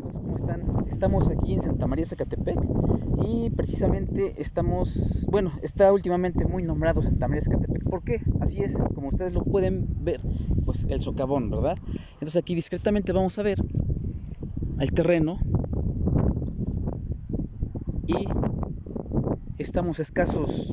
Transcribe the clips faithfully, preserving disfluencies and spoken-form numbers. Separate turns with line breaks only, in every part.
amigos? ¿Cómo están? Estamos aquí en Santa María, Zacatepec, y precisamente estamos, bueno, está últimamente muy nombrado Santa María, Zacatepec. ¿Por qué? Así es, como ustedes lo pueden ver, pues el socavón, ¿verdad? Entonces aquí discretamente vamos a ver el terreno y estamos a escasos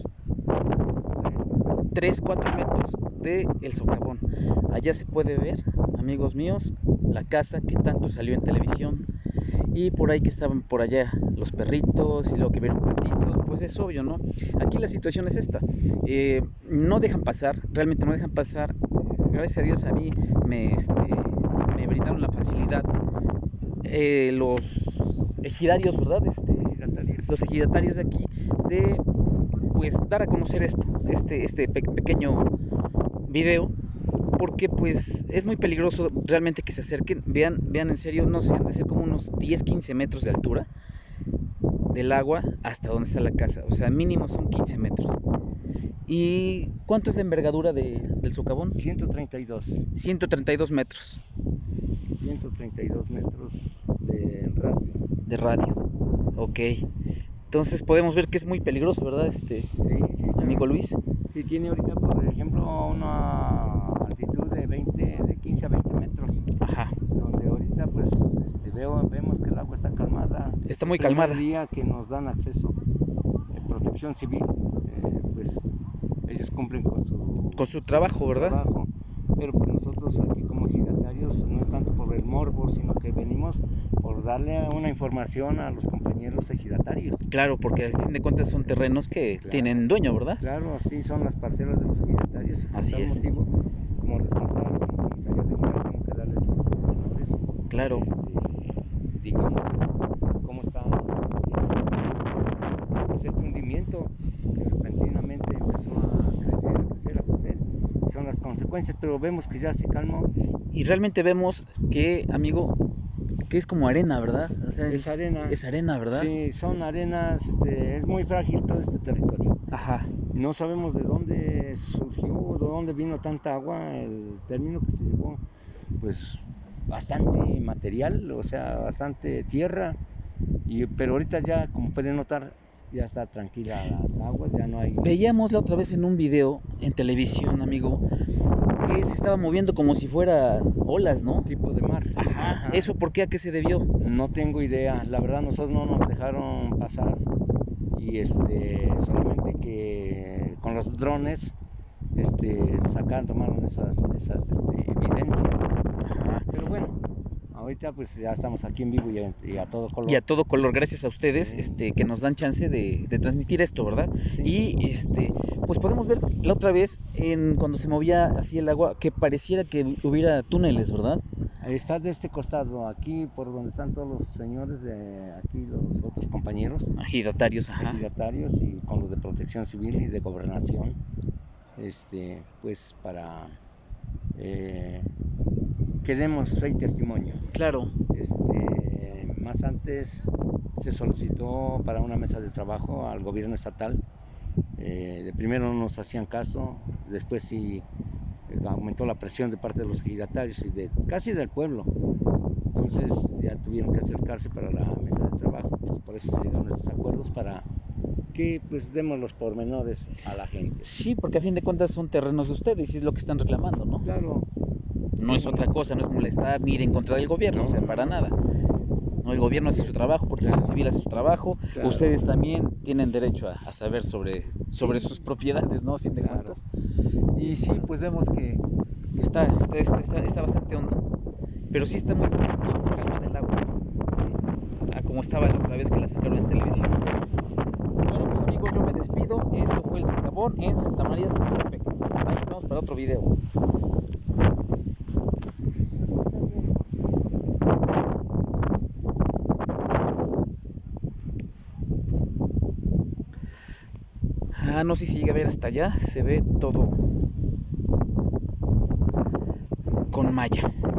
tres cuatro metros del socavón. Allá se puede ver, amigos míos, la casa que tanto salió en televisión, y por ahí que estaban por allá los perritos y luego que vieron patitos. Pues es obvio, ¿no? Aquí la situación es esta, eh, no dejan pasar, realmente no dejan pasar. Gracias a Dios a mí me, este, me brindaron la facilidad eh, los ejidarios, ¿verdad? Este, los ejidatarios de aquí, de pues dar a conocer esto, este, este pe pequeño video, porque pues es muy peligroso realmente que se acerquen. Vean, vean en serio, no sé, han de ser como unos diez quince metros de altura del agua hasta donde está la casa, o sea, mínimo son quince metros. ¿Y cuánto es la envergadura de, del socavón?
ciento treinta y dos.
ciento treinta y dos metros.
ciento treinta y dos metros de radio.
De radio, ok. Entonces podemos ver que es muy peligroso, ¿verdad, este
sí, sí,
amigo Luis?
Sí, tiene ahorita, por ejemplo, una altitud de veinte, de quince a veinte metros.
Ajá.
Donde ahorita, pues, este, veo, vemos que el agua está calmada.
Está muy
el primer
calmada.
día que nos dan acceso, eh, Protección Civil, eh, pues, ellos cumplen con su,
con su trabajo, ¿verdad?
Trabajo. Pero pues nosotros aquí como ejidatarios no es tanto por el morbo, sino que venimos por darle una información a los compañeros ejidatarios.
Claro, porque al fin de cuentas son terrenos que
claro,
tienen dueño, ¿verdad?
Claro, sí, son las parcelas de los ejidatarios, y por
así
tal
es.
motivo, como responsable del comisariado ejidal, tengo que darles los pormenores.
Claro.
Este, digamos, cómo está pues, este hundimiento que repentinamente empezó a crecer, a crecer, a crecer. Son las consecuencias, pero vemos que ya se calmó.
Y realmente vemos que, amigo, que es como arena, ¿verdad? O sea,
es, es arena.
Es arena, ¿verdad?
Sí, son arenas, este, es muy frágil todo este territorio.
Ajá.
No sabemos de dónde surgió, de dónde vino tanta agua. El término que se llevó, pues, bastante material, o sea, bastante tierra. Y, pero ahorita ya, como pueden notar, ya está tranquila las aguas, ya no hay...
Veíamos la otra vez en un video en televisión, amigo, que se estaba moviendo como si fuera olas, ¿no?
Tipo de mar.
Ajá. Ajá. ¿Eso por qué? ¿A qué se debió?
No tengo idea. La verdad, nosotros no nos dejaron pasar. Y este, solamente que con los drones este, sacaron, tomaron esas, esas este, evidencias.
Ajá.
Pero bueno, ahorita pues ya estamos aquí en vivo y a, y a todo color.
Y a todo color, gracias a ustedes, sí. este, que nos dan chance de, de transmitir esto, ¿verdad? Sí. Y este, pues podemos ver la otra vez, en, cuando se movía así el agua, que pareciera que hubiera túneles, ¿verdad?
Está de este costado, aquí por donde están todos los señores de aquí, los otros compañeros.
Ejidatarios, ajá.
Ejidatarios y con los de Protección Civil y de Gobernación, este, pues para eh, que demos fe y testimonio.
Claro.
Este, más antes se solicitó para una mesa de trabajo al gobierno estatal. Eh, de primero no nos hacían caso, después sí aumentó la presión de parte de los ejidatarios y de casi del pueblo. Entonces ya tuvieron que acercarse para la mesa de trabajo, pues por eso se llegaron a estos acuerdos para que pues demos los pormenores a la gente.
Sí, porque a fin de cuentas son terrenos de ustedes y es lo que están reclamando, ¿no?
Claro.
No es otra cosa, no es molestar ni ir en contra del gobierno, no, o sea, para nada. No, el gobierno hace su trabajo, Protección claro. Civil hace su trabajo, claro. Ustedes también tienen derecho a, a saber sobre, sobre sí. sus propiedades, ¿no? A fin de claro. cuentas. Y sí, pues vemos que, que está, está, está, está bastante hondo, pero sí está muy, muy, muy calmada el agua, ah, como estaba la otra vez que la sacaron en televisión. Bueno, pues amigos, yo me despido. Esto fue el socavón en Santa María, Zacatepec. Ahí nos vemos para otro video. Ah, no sé si llega a ver hasta allá, se ve todo con malla.